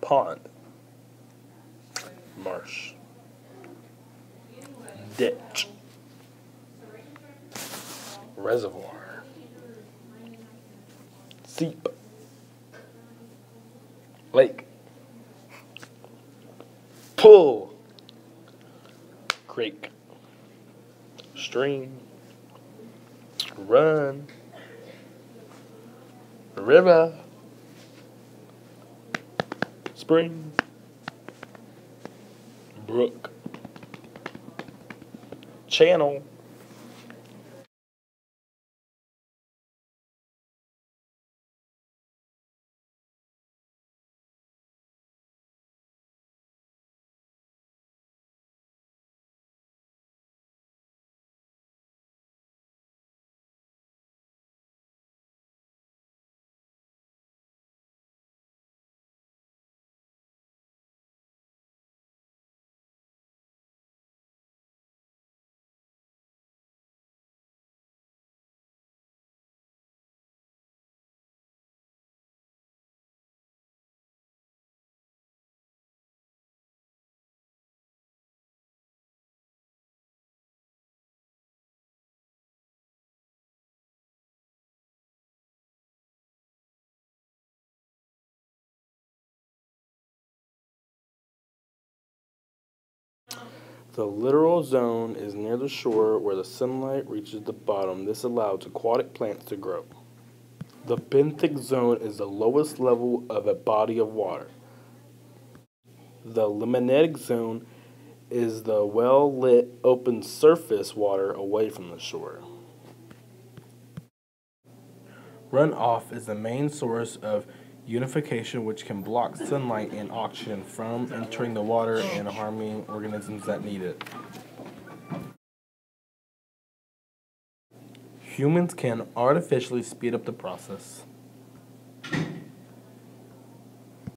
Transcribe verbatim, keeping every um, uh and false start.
Pond. Marsh. Ditch. Reservoir. Seep. Lake. Pool. Creek. Stream. Run. River. Spring. Brook. Channel. The littoral zone is near the shore where the sunlight reaches the bottom. This allows aquatic plants to grow. The benthic zone is the lowest level of a body of water. The limnetic zone is the well-lit open surface water away from the shore. Runoff is the main source of unification, which can block sunlight and oxygen from entering the water and harming organisms that need it. Humans can artificially speed up the process.